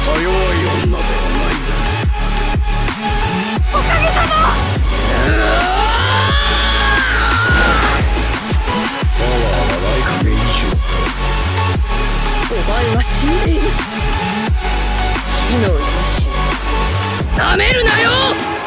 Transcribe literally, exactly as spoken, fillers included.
か弱い女ではない。 おかげさま。 パワーはライカゲ以上か。 お前は死んでいる。火の意志なめるなよ。